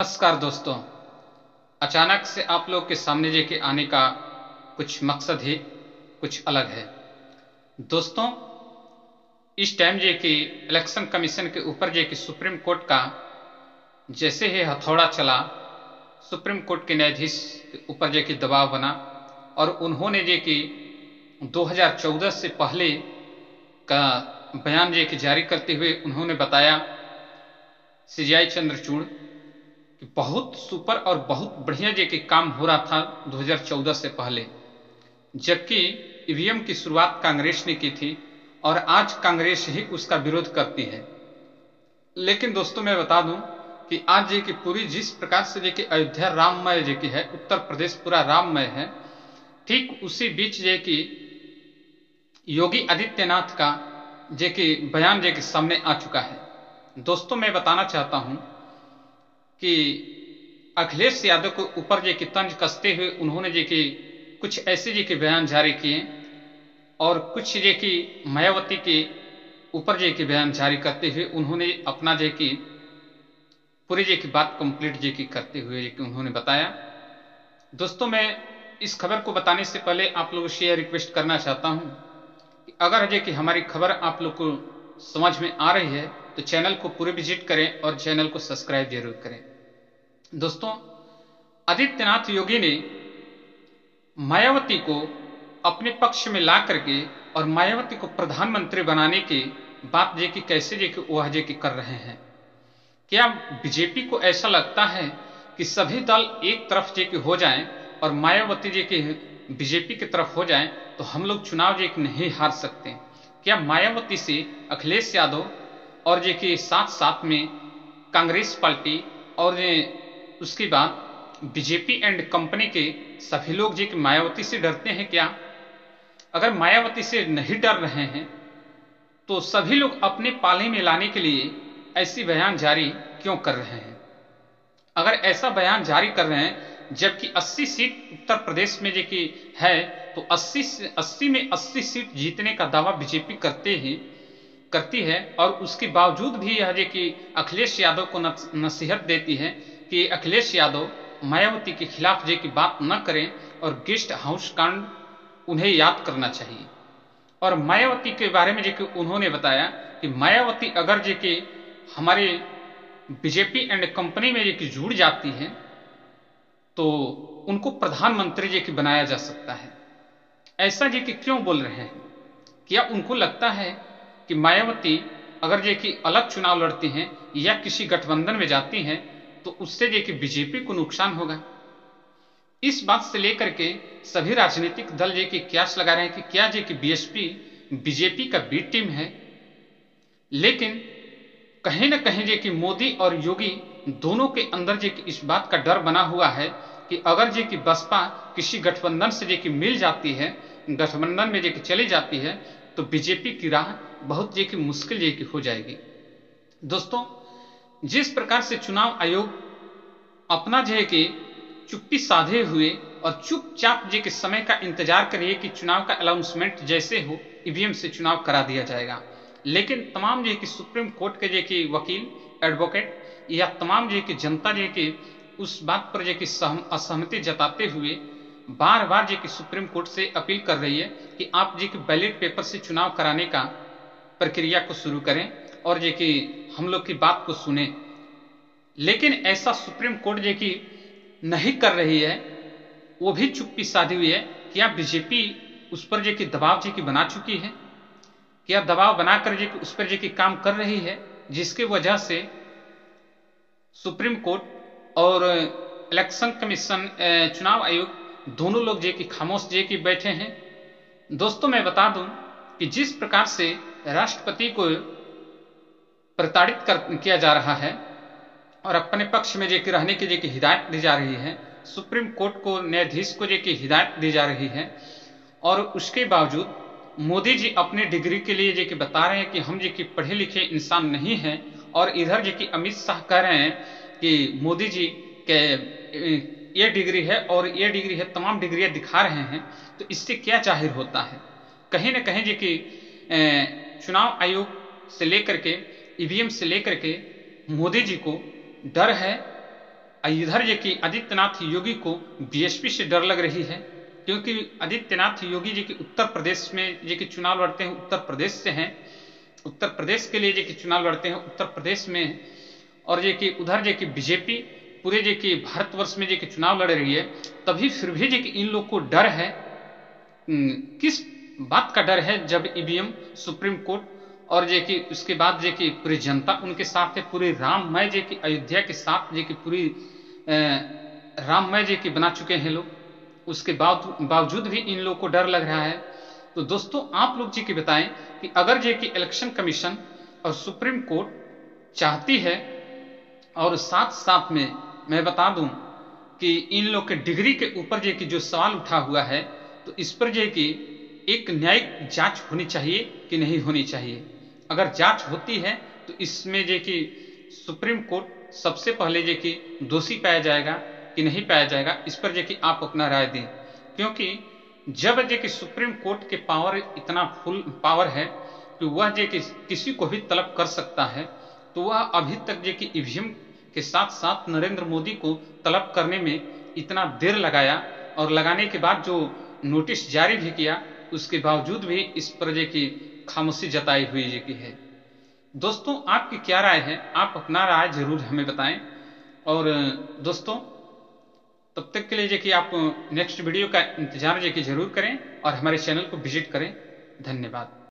नमस्कार दोस्तों। अचानक से आप लोग के सामने जे के आने का कुछ मकसद ही कुछ अलग है। दोस्तों, इस टाइम जे कि इलेक्शन कमीशन के ऊपर जे कि सुप्रीम कोर्ट का जैसे ही हथौड़ा चला, सुप्रीम कोर्ट के न्यायाधीश के ऊपर जे कि दबाव बना और उन्होंने जे कि 2014 से पहले का बयान जे कि जारी करते हुए उन्होंने बताया सीजेआई चंद्रचूड़ कि बहुत सुपर और बहुत बढ़िया जे कि काम हो रहा था 2014 से पहले, जबकि ईवीएम की शुरुआत कांग्रेस ने की थी और आज कांग्रेस ही उसका विरोध करती है। लेकिन दोस्तों, मैं बता दूं कि आज जे कि पूरी जिस प्रकार से जे कि अयोध्या राममय जे कि है, उत्तर प्रदेश पूरा राममय है, ठीक उसी बीच जे कि योगी आदित्यनाथ का जे कि बयान जे कि सामने आ चुका है। दोस्तों, मैं बताना चाहता हूं कि अखिलेश यादव को ऊपर जे कि तंज कसते हुए उन्होंने जे कि कुछ ऐसे जे कि बयान जारी किए और कुछ जे कि मायावती के ऊपर जे कि बयान जारी करते हुए उन्होंने अपना जे कि पूरी जे कि बात कंप्लीट जे कि करते हुए जे कि उन्होंने बताया। दोस्तों, मैं इस खबर को बताने से पहले आप लोगों से यह रिक्वेस्ट करना चाहता हूं कि अगर जे कि हमारी खबर आप लोग को समझ में आ रही है तो चैनल को पूरे विजिट करें और चैनल को सब्सक्राइब जरूर करें। दोस्तों, आदित्यनाथ योगी ने मायावती को अपने पक्ष में ला करके और मायावती को प्रधानमंत्री बनाने की बात जे कि कैसे जे कि वह जे कि कर रहे हैं। क्या बीजेपी को ऐसा लगता है कि सभी दल एक तरफ जे कि हो जाएं और मायावती जे कि बीजेपी की तरफ हो जाएं तो हम लोग चुनाव जे कि नहीं हार सकते? क्या मायावती से अखिलेश यादव और जे कि साथ साथ में कांग्रेस पार्टी और उसके बाद बीजेपी एंड कंपनी के सभी लोग जे कि मायावती से डरते हैं क्या? अगर मायावती से नहीं डर रहे हैं तो सभी लोग अपने पाले में लाने के लिए ऐसी बयान जारी क्यों कर रहे हैं? अगर ऐसा बयान जारी कर रहे हैं जबकि 80 सीट उत्तर प्रदेश में जे कि है तो 80 में 80 सीट जीतने का दावा बीजेपी करती है और उसके बावजूद भी यह जे कि अखिलेश यादव को नसीहत देती है कि अखिलेश यादव मायावती के खिलाफ जे कि बात न करें और गेस्ट हाउस कांड उन्हें याद करना चाहिए। और मायावती के बारे में जे कि उन्होंने बताया कि मायावती अगर जे कि हमारे बीजेपी एंड कंपनी में जे कि जुड़ जाती है तो उनको प्रधानमंत्री जे कि बनाया जा सकता है। ऐसा जे कि क्यों बोल रहे हैं? क्या उनको लगता है कि मायावती अगर जे कि अलग चुनाव लड़ती हैं या किसी गठबंधन में जाती हैं तो उससे जे कि बीजेपी को नुकसान होगा? इस बात से लेकर के सभी राजनीतिक दल जे कि क्यास लगा रहे हैं कि क्या जे कि बीएसपी बीजेपी का बी टीम है। लेकिन कहीं ना कहीं जे कि मोदी और योगी दोनों के अंदर जे कि इस बात का डर बना हुआ है कि अगर जे कि बसपा किसी गठबंधन से जे कि मिल जाती है, गठबंधन में जे कि चली जाती है तो बीजेपी की राह बहुत जे कि मुश्किल जे कि हो जाएगी। दोस्तों, जिस प्रकार से चुनाव आयोग अपना जे कि चुप्पी साधे हुए और चुपचाप जे कि समय का इंतजार करिए कि चुनाव का अनाउंसमेंट जैसे हो ईवीएम से चुनाव करा दिया जाएगा, लेकिन तमाम जे कि सुप्रीम कोर्ट के जे कि वकील एडवोकेट या तमाम जे कि जनता जे कि उस बात पर जे कि असहमति जताते हुए बार बार जे कि सुप्रीम कोर्ट से अपील कर रही है कि आप जे कि बैलेट पेपर से चुनाव कराने का प्रक्रिया को शुरू करें और जे कि हम लोग की बात को सुने। लेकिन ऐसा सुप्रीम कोर्ट जे कि नहीं कर रही है, वो भी चुप्पी साधी हुई है। क्या बीजेपी उस पर जे कि दबाव जे कि बना चुकी है? क्या दबाव बनाकर जे कि उस पर जे कि काम कर रही है, जिसकी वजह से सुप्रीम कोर्ट और इलेक्शन कमीशन चुनाव आयोग दोनों लोग जे कि खामोश जे कि बैठे हैं? दोस्तों, मैं बता दूं कि जिस प्रकार से राष्ट्रपति को प्रताड़ित किया जा रहा है और अपने पक्ष में जे कि रहने की जे कि हिदायत दी जा रही है, सुप्रीम कोर्ट को न्यायाधीश को जे कि हिदायत दी जा रही है, और उसके बावजूद मोदी जी अपने डिग्री के लिए जे कि बता रहे हैं कि हम जे कि पढ़े लिखे इंसान नहीं हैं, और इधर जे कि अमित शाह कह रहे हैं कि मोदी जी के ये डिग्री है और ये डिग्री है, तमाम डिग्रियां दिखा रहे हैं। तो इससे क्या जाहिर होता है? कहीं ना कहीं जे कि चुनाव आयोग से लेकर के ईवीएम से लेकर के मोदी जी को डर है इधर जे कि आदित्यनाथ योगी को बीएसपी से डर लग रही है, क्योंकि आदित्यनाथ योगी जी के उत्तर प्रदेश में जे कि चुनाव लड़ते हैं, उत्तर प्रदेश से हैं, उत्तर प्रदेश के लिए जे कि चुनाव लड़ते हैं उत्तर प्रदेश में, और जे कि उधर जे कि बीजेपी पूरे जे कि भारतवर्ष में जे कि चुनाव लड़ रही है, तभी फिर भी जे कि इन लोग को डर है। किस बात का डर है? जब ईवीएम सुप्रीम कोर्ट और जे कि उसके बाद जे कि पूरी जनता उनके साथ है, पूरे राममय जे कि अयोध्या के साथ जे कि पूरी राममय जे कि बना चुके हैं लोग, उसके बावजूद भी इन लोग को डर लग रहा है। तो दोस्तों आप लोग जी की बताएं कि अगर जे कि इलेक्शन कमीशन और सुप्रीम कोर्ट चाहती है, और साथ साथ में मैं बता दूं कि इन लोग के डिग्री के ऊपर जे कि जो सवाल उठा हुआ है, तो इस पर जे कि एक न्यायिक जांच होनी चाहिए कि नहीं होनी चाहिए। अगर जांच होती है तो इसमें जे कि सुप्रीम कोर्ट सबसे पहले जे कि दोषी पाया जाएगा कि नहीं पाया जाएगा, इस पर जे कि आप अपना राय दें। क्योंकि जब जे कि सुप्रीम कोर्ट के पावर इतना फुल पावर है कि वह जे कि किसी को भी तलब कर सकता है, तो वह अभी तक जे कि ईवीएम के साथ साथ नरेंद्र मोदी को तलब करने में इतना देर लगाया, और लगाने के बाद जो नोटिस जारी भी किया, उसके बावजूद भी इस पर जे कि खामोशी जताई हुई जे कि है। दोस्तों आपकी क्या राय है? आप अपना राय जरूर हमें बताएं। और दोस्तों तब तक के लिए जे कि आप नेक्स्ट वीडियो का इंतजार जे कि जरूर करें और हमारे चैनल को विजिट करें। धन्यवाद।